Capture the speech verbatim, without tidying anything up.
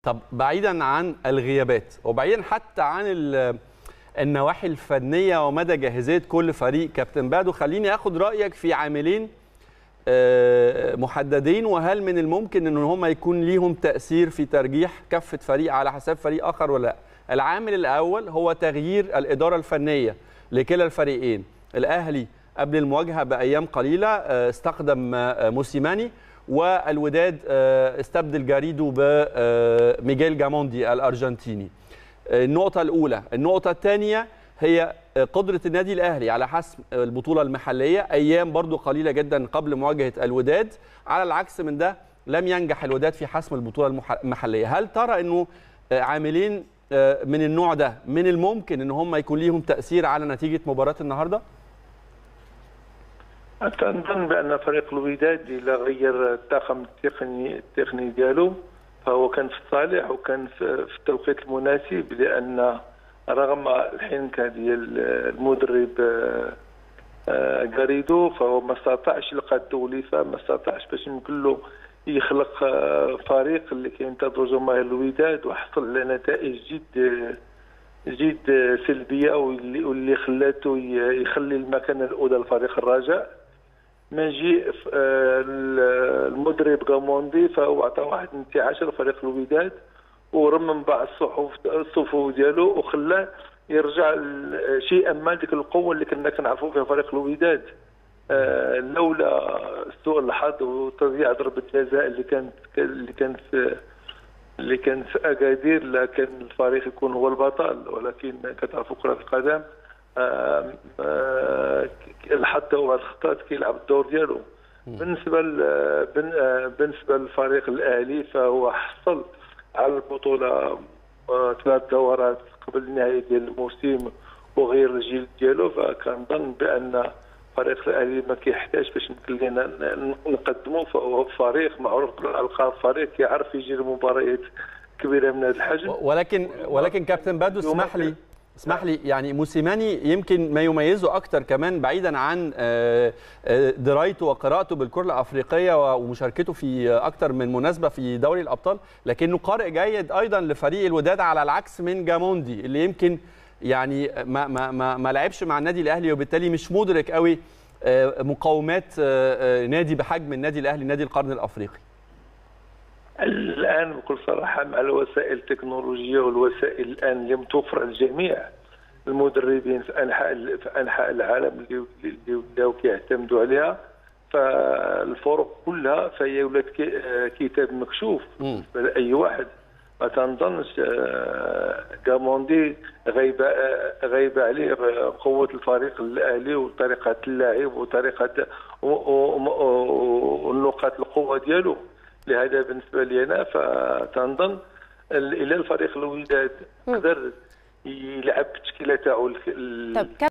طب بعيدا عن الغيابات وبعيدا حتى عن النواحي الفنيه ومدى جاهزيه كل فريق، كابتن بادو خليني اخد رايك في عاملين محددين، وهل من الممكن ان هم يكون ليهم تاثير في ترجيح كفه فريق على حساب فريق اخر ولا لا؟ العامل الاول هو تغيير الاداره الفنيه لكلا الفريقين. الاهلي قبل المواجهه بايام قليله استخدم موسيماني، والوداد استبدل جاريدو بميغيل جاموندي الارجنتيني. النقطه الاولى. النقطه الثانيه هي قدرة النادي الأهلي على حسم البطولة المحلية أيام برضو قليلة جدا قبل مواجهة الوداد. على العكس من ده لم ينجح الوداد في حسم البطولة المحلية. هل ترى أنه عاملين من النوع ده من الممكن أن هم يكون ليهم تأثير على نتيجة مباراة النهاردة؟ أظن بأن فريق الوداد إذا غير الطاقم التقني التقني ديالو فهو كان في الصالح وكان في التوقيت المناسب، لأن رغم الحنكه ديال المدرب غاريدو فهو ما استطاعش يلقى التوليفه، ما استطاعش باش يمكن له يخلق فريق اللي كينتظروا جماهير الوداد وحصل على نتائج جد جد سلبيه، واللي واللي خلاته يخلي المكان الاولى لفريق الرجاء. من جي المدرب غاموندي فهو عطى واحد الانتعاش لفريق الوداد ورمم بعض الصفوف الصفوف ديالو وخلاه يرجع شيئا ما ديك القوه اللي كنا كنعرفوا فيها فريق الوداد. آه لولا سوء الحظ وتضييع ضربه جزاء اللي كانت اللي كانت في اللي كانت في اكادير لكان الفريق يكون هو البطل، ولكن كتعرفوا كره القدم آه آه الحظ هو الخطات كيلعب الدور ديالو. بالنسبه بالنسبه للفريق الاهلي فهو حصل على البطوله ثلاث دورات قبل النهايه ديال الموسم وغير الجيل ديالو، فكنظن بان فريق الاهلي ما كيحتاج باش يمكن لنا نقدموا، فهو فريق معروف بالالقاب، فريق كيعرف يجير مباريات كبيره من هذا الحجم. ولكن ولكن كابتن بادو اسمح لي اسمح لي يعني موسيماني يمكن ما يميزه اكتر كمان بعيدا عن درايته وقراءته بالكره الافريقيه ومشاركته في اكتر من مناسبه في دوري الابطال، لكنه قارئ جيد ايضا لفريق الوداد على العكس من جاموندي اللي يمكن يعني ما ما ما, ما لعبش مع النادي الاهلي، وبالتالي مش مدرك قوي مقومات نادي بحجم النادي الاهلي نادي القرن الافريقي. الان بكل صراحه مع الوسائل التكنولوجيه والوسائل الان اللي متوفره للجميع المدربين في انحاء في انحاء العالم اللي ولاو كيعتمدوا عليها، فالفرق كلها فهي ولات كتاب مكشوف بالنسبه لاي واحد. ما تنظنش غاموندي غايبه غايبه عليه قوه الفريق الاهلي وطريقه اللعب وطريقه والنقاط القوه ديالو. لهذا بالنسبه لي انا فتنظن الى الفريق الوداد قدر يلعب بالتشكيله تاعو.